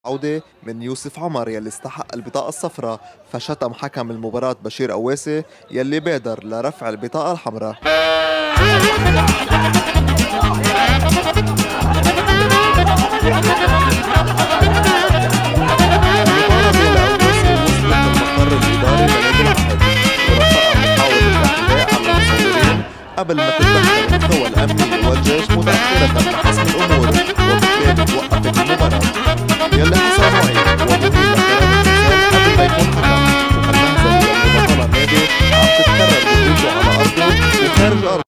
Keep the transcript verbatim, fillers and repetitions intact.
عودة من يوسف عمر يلي استحق البطاقة الصفراء، فشتم حكم المباراة بشير قواسي يلي بادر لرفع البطاقة الحمراء. قبل ما تتدخل القوى الأمنية والجيش متأخرة لحسم الأمور، وبالتالي توقفت المباراة.